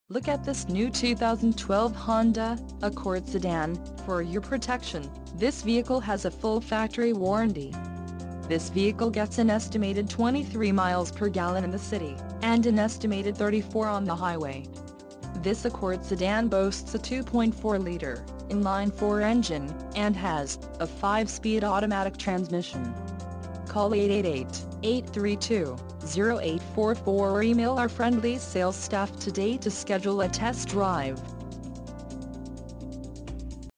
Look at this new 2012 Honda Accord sedan. For your protection, this vehicle has a full factory warranty. This vehicle gets an estimated 23 miles per gallon in the city, and an estimated 34 on the highway. This Accord sedan boasts a 2.4-liter inline-4 engine, and has a 5-speed automatic transmission. Call 888-832-0844 or email our friendly sales staff today to schedule a test drive.